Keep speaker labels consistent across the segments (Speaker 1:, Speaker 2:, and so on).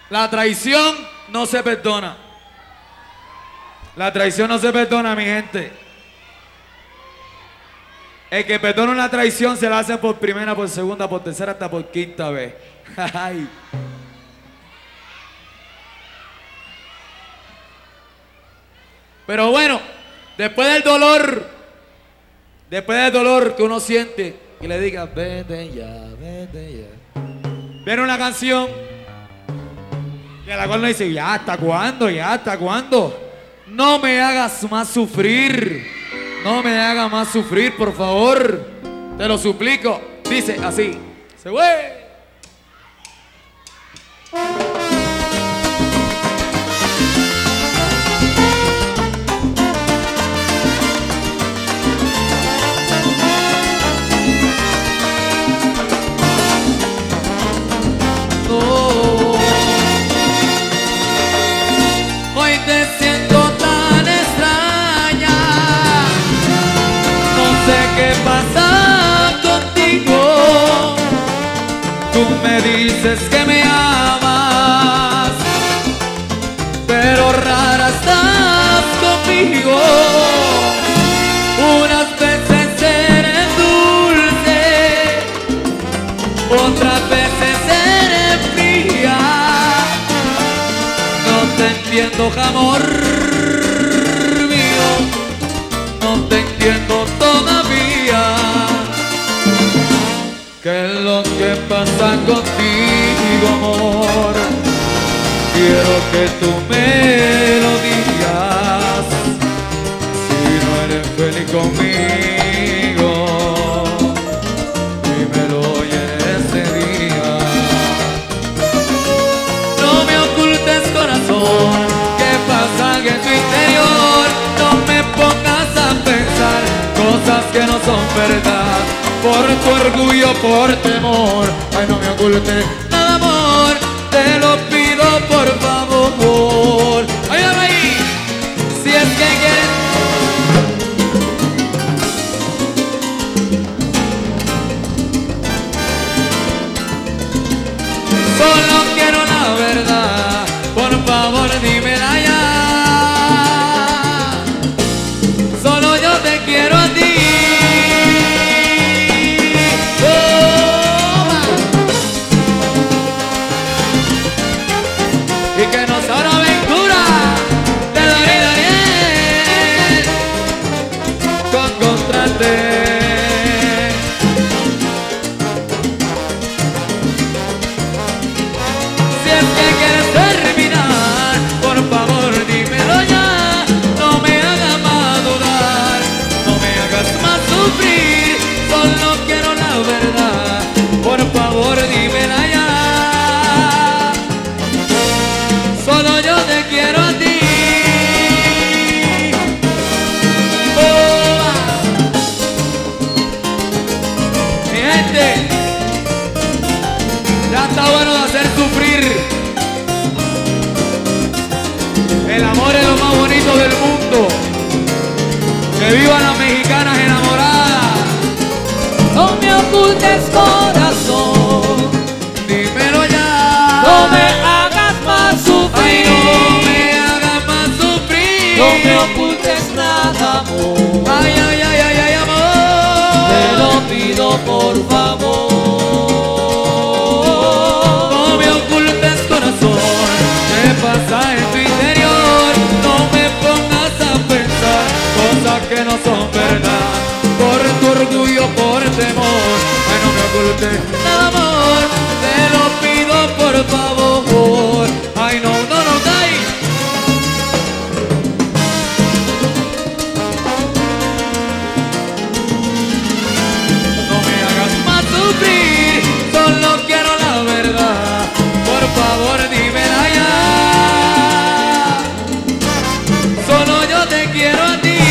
Speaker 1: La traición no se perdona. La traición no se perdona, mi gente. El que perdona una traición se la hace por primera, por segunda, por tercera, hasta por quinta vez. Ay. Pero bueno, después del dolor que uno siente y le diga, vete ya, viene una canción de la cual uno dice, ya, ¿hasta cuándo? Ya, ¿hasta cuándo? No me hagas más sufrir. No me hagas más sufrir, por favor. Te lo suplico. Dice así. Se fue.
Speaker 2: Hoy te siento tan extraña, no sé qué pasa contigo. Tú me dices que me amas, pero rara estás conmigo. Unas veces eres dulce, otras veces eres fría. No te entiendo, amor mío, no te entiendo todavía. ¿Qué es lo que pasa contigo, amor? Quiero que tú me lo digas. Si no eres feliz conmigo, dímelo hoy en este día. No me ocultes, corazón, qué pasa en tu interior. No me pongas a pensar cosas que no son verdad. Por tu orgullo, por temor, ay, no me ocultes nada, amor, te lo pido por favor. Ayúdame ahí, si es que quieres. Solo quiero la verdad, por favor dímela ya. Solo yo te quiero a ti. Y que no sea una aventura de Daniel con contraste. Si es que quieres terminar, por favor dímelo ya. No me hagas más dudar, no me hagas más sufrir. Solo quiero la verdad, por favor dímela ya. Solo yo te quiero a ti. Oh, mi gente, ya está bueno de hacer sufrir. El amor es lo más bonito del mundo. Que vivan las mexicanas enamoradas. No me ocultes, corazón, dímelo ya. No me hagas más sufrir. Ay, no me hagas más sufrir. No me ocultes nada, amor. Ay, ay, ay, ay, ay, amor. Te lo pido por favor. No me ocultes, corazón, qué pasa en tu interior. No me pongas a pensar cosas que no son verdad. Por tu orgullo, por temor, ay, no me ocultes nada, amor, te lo pido por favor. Ay, no, no, no, ay. No me hagas más sufrir, solo quiero la verdad. Por favor, dímela ya. Solo yo te quiero a ti.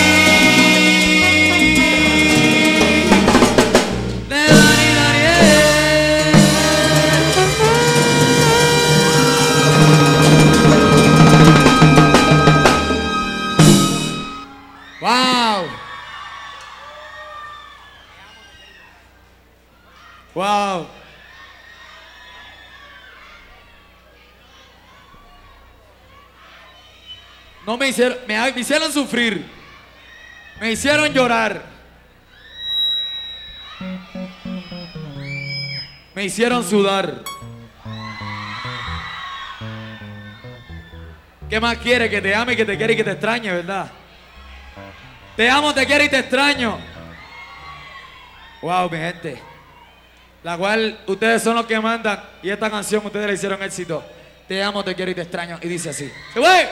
Speaker 1: Wow. Wow. No me hicieron, me hicieron sufrir. Me hicieron llorar. Me hicieron sudar. ¿Qué más quiere? Que te ame, que te quiere y que te extrañe, ¿verdad? Te amo, te quiero y te extraño. Wow, mi gente. La cual ustedes son los que mandan. Y esta canción ustedes le hicieron éxito. Te amo, te quiero y te extraño. Y dice así. ¡Se fue!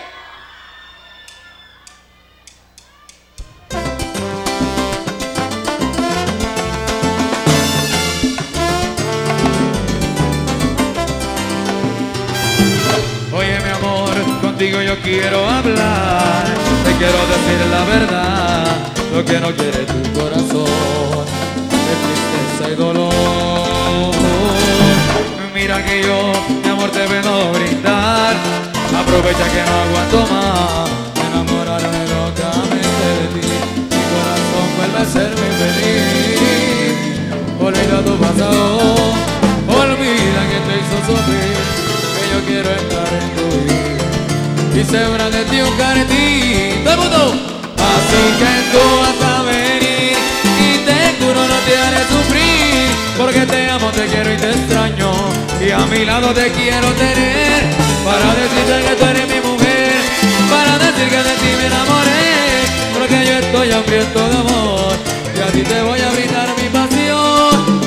Speaker 1: Oye, mi amor, contigo yo quiero hablar. Te quiero decir la verdad, lo que no quiere tu corazón es tristeza y dolor. Mira que yo, mi amor, te vengo a brindar. Aprovecha que no aguanto más, enamorarme locamente de ti. Mi corazón vuelve a serme feliz. Olvida tu pasado, olvida que te hizo sufrir. Yo quiero entrar en tu vida y sembrar de ti un jardín. ¡Todo el mundo! Así que tú vas a venir y te juro no te haré sufrir, porque te amo, te quiero y te extraño, y a mi lado te quiero tener, para decirte que tú eres mi mujer, para decir que de ti me enamoré, porque yo estoy hambriento de amor y a ti te voy a brindar mi pasión.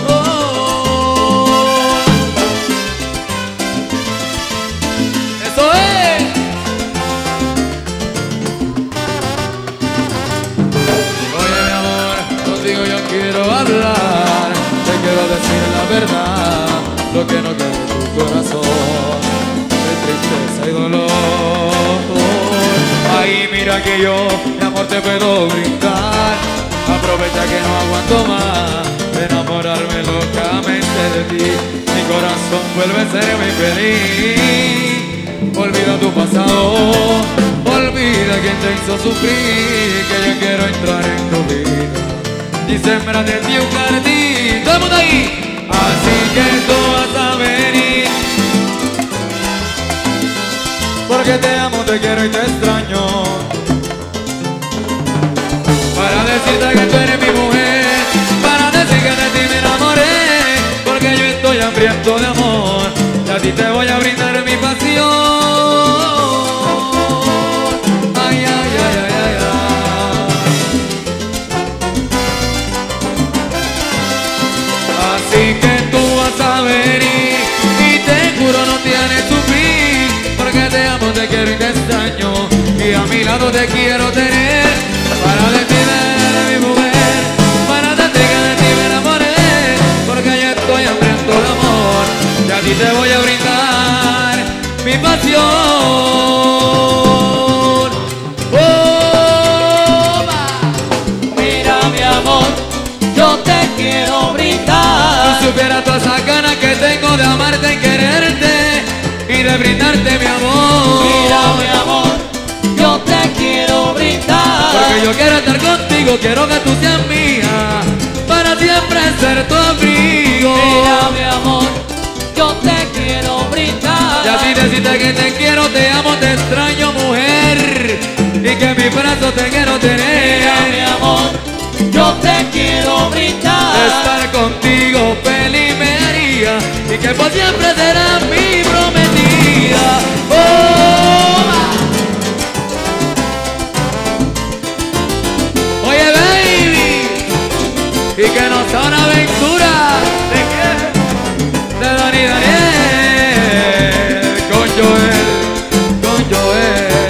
Speaker 1: Hablar, te quiero decir la verdad, lo que no quiere tu corazón es tristeza y dolor. Ay, mira que yo, mi amor, te puedo brindar. Aprovecha que no aguanto más de enamorarme locamente de ti. Mi corazón vuelve a ser muy feliz. Olvida tu pasado, olvida quien te hizo sufrir, que yo quiero entrar en tu vida y sembrar de ti un jardín. ¡Todo el mundo ahí! Así que tú vas a venir, porque te amo, te quiero y te extraño, para decirte que tú eres mi mujer, para decir que de ti me enamoré, porque yo estoy hambriento de amor y a ti te voy a brindar mi pasión. Ay, ay, ay, ay, ay, ay. Así que tú vas a venir y te juro no te haré sufrir, porque te amo, te quiero y te extraño, y a mi lado te quiero tener, para decirte de mi mujer, para decir que de ti me enamoré, porque yo estoy hambriento de amor y a ti te voy a brindar mi pasión.
Speaker 2: Mira mi amor, yo te quiero brindar.
Speaker 1: Si supiera todas esas ganas que tengo de amarte y quererte y de brindarte mi amor.
Speaker 2: Mira mi amor, yo te quiero brindar,
Speaker 1: porque yo quiero estar contigo, quiero que tú seas mía, para siempre ser tu abrigo.
Speaker 2: Mira mi amor, yo te quiero brindar,
Speaker 1: Y así decirte que te quiero, te amo, te extraño, mujer, y que en mi brazo te quiero tener.
Speaker 2: Mira mi amor, yo te quiero brindar,
Speaker 1: estar contigo feliz me haría, y que por siempre serás mi prometida. Oye, baby, y que no sea una aventura. ¿De qué? De Dani Daniel con Joel, con Joel.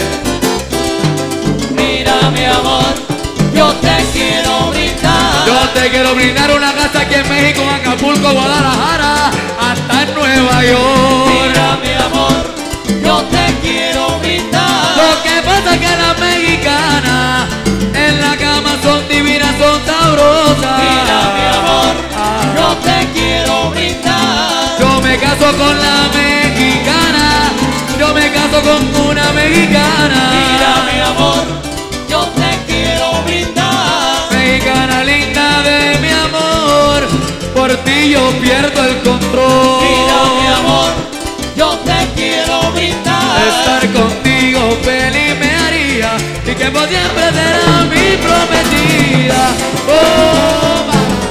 Speaker 2: Mira mi amor, yo te quiero brindar,
Speaker 1: Yo te quiero brindar una casa aquí en México, en Acapulco, Guadalajara, hasta en Nueva York.
Speaker 2: mira mi amor, yo te quiero brindar,
Speaker 1: Lo que pasa es que las mexicanas en la cama son divinas, son sabrosas.
Speaker 2: mira mi amor, yo te quiero brindar,
Speaker 1: Yo me caso con la mexicana, yo me caso con una mexicana.
Speaker 2: mira mi amor, yo te quiero brindar,
Speaker 1: Mexicana linda de mi amor, por ti yo pierdo el control.
Speaker 2: mira mi amor, yo te quiero brindar,
Speaker 1: Estar contigo feliz me haría,
Speaker 2: que por siempre será mi prometida. Oh,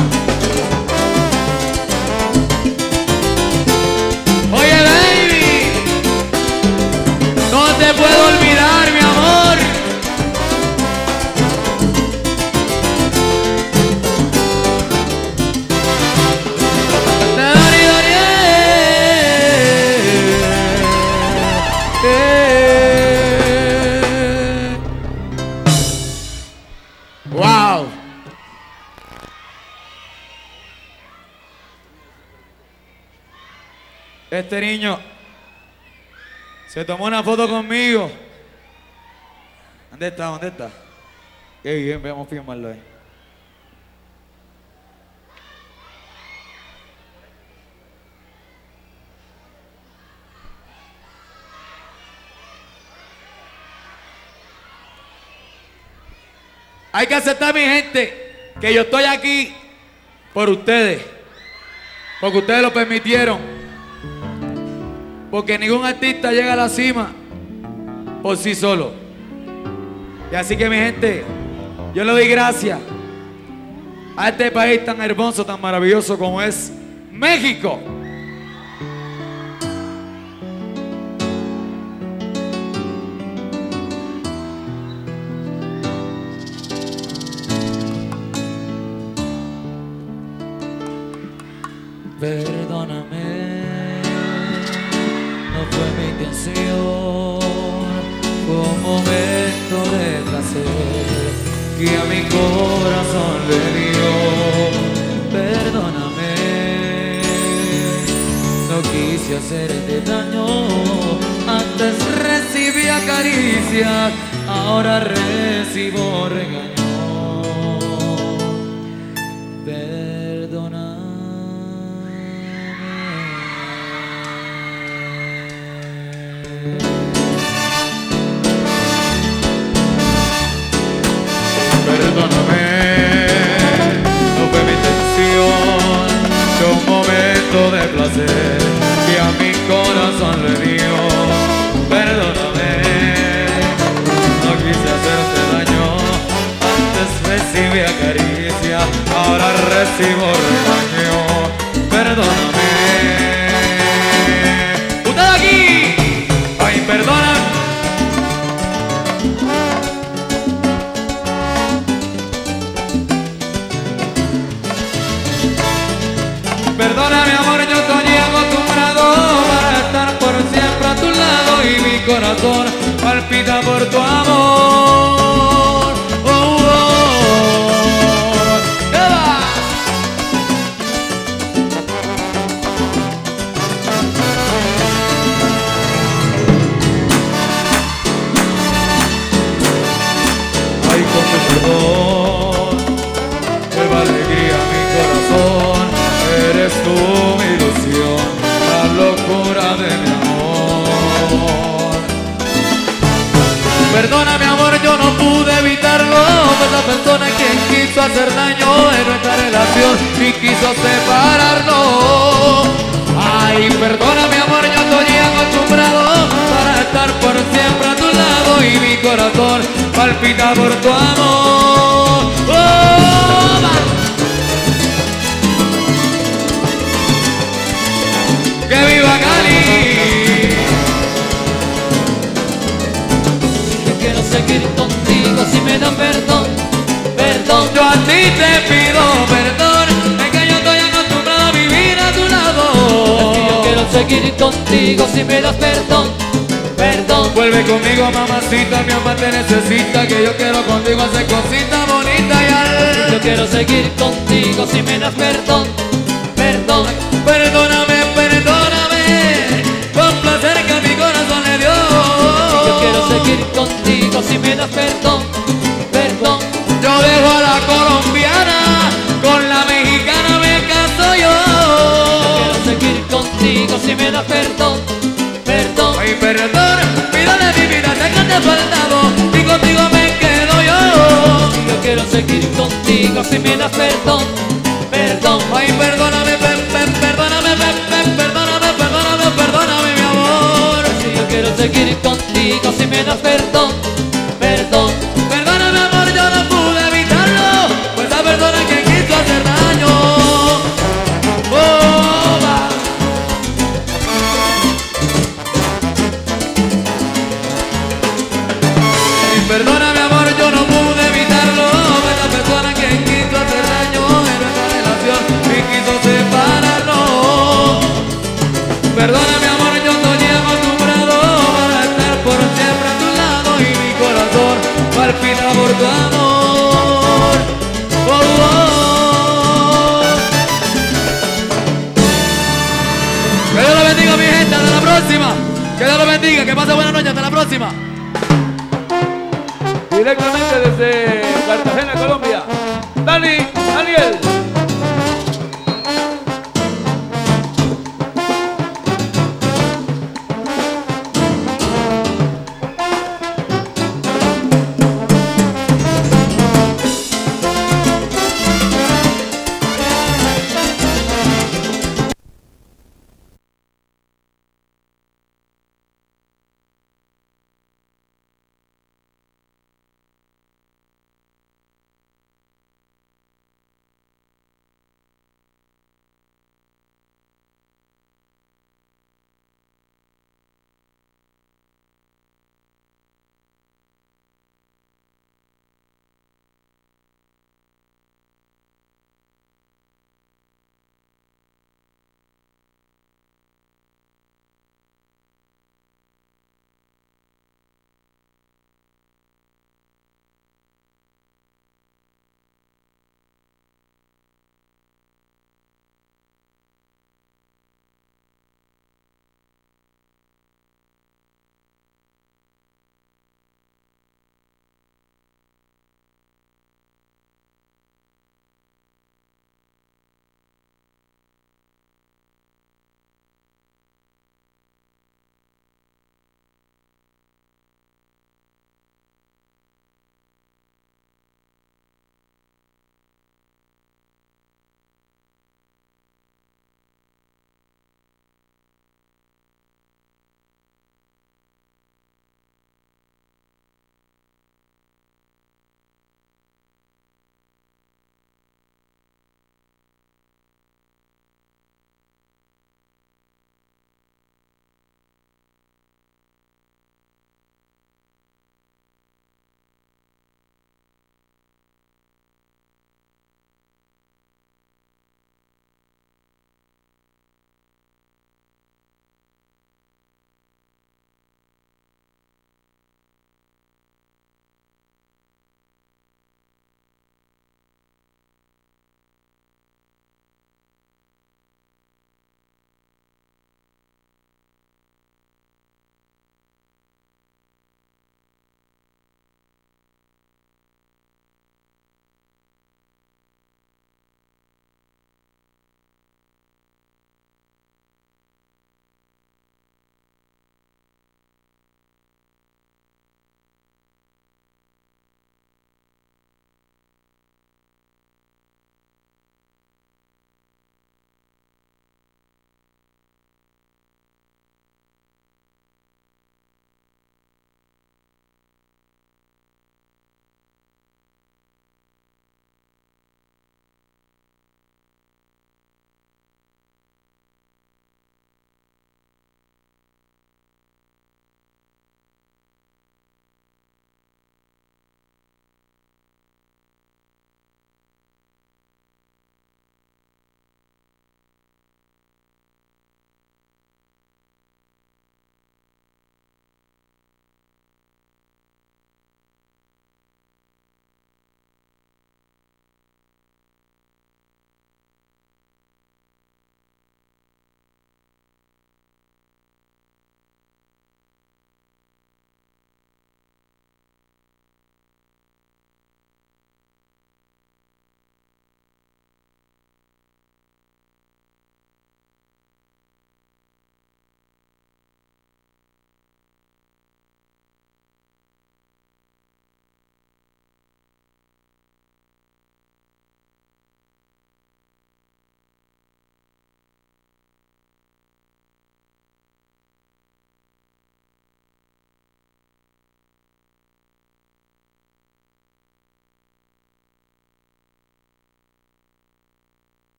Speaker 2: oye, baby, no te puedo olvidar, mi amor. Wow. Este niño se tomó una foto conmigo. ¿Dónde está? ¿Dónde está? Qué bien, vamos a filmarlo ahí. Hay que aceptar, mi gente, que yo estoy aquí por ustedes, porque ustedes lo permitieron, porque ningún artista llega a la cima por sí solo. Y así que, mi gente, yo le doy gracias a este país tan hermoso, tan maravilloso como es México. Perdóname, no fue mi intención, fue un momento de placer que a mi corazón le dio. Perdóname, no quise hacerte daño, antes recibía caricias, ahora recibo regaño. Perdóname. Perdóname, no fue mi intención, fue un momento de placer que a mi corazón le dio. Perdóname, no quise hacerte daño, antes recibía caricia, ahora recibo regaño. Perdóname. ¡Usted aquí! ¡Ay, perdona! Perdona, mi amor, yo estoy acostumbrado para estar por siempre a tu lado y mi corazón palpita por tu amor. Oh, oh, oh. ¿Qué va? Ay, con tu perdón, nueva alegría a mi corazón. Eres tú mi ilusión, la locura de mi amor. Perdona, mi amor, yo no pude evitarlo, esa persona quien quiso hacer daño en nuestra relación y quiso separarnos. Ay, perdona, mi amor, yo estoy acostumbrado para estar por siempre a tu lado y mi corazón palpita por tu amor. ¡Oh, ¡que viva Cali! Yo quiero seguir contigo si me das perdón, perdón. Yo a ti te pido perdón, es que yo estoy acostumbrado a vivir a tu lado. Yo quiero seguir contigo si me das perdón, perdón. Vuelve conmigo, mamacita, mi alma te necesita, que yo quiero contigo hacer cositas bonitas y al... Yo quiero seguir contigo si me das perdón, perdón. Perdóname, perdóname, con placer que a mi corazón le dio. Yo quiero seguir contigo si me das perdón, perdón. Yo dejo a la colombiana, con la mexicana me caso yo. Yo quiero seguir contigo si me das perdón, perdón. Ay, perdón, vida de mi vida, sé que te he faltado y contigo me quedo yo. Yo quiero seguir contigo si me das perdón, perdón. Ay, perdóname, perdóname, perdóname, perdóname, perdóname, mi amor. Si yo quiero seguir contigo si me das perdón, perdón.
Speaker 1: próxima. Que Dios los bendiga. Que pase buena noche. Hasta la próxima.
Speaker 2: Directamente desde Cartagena, Colombia, Daniel.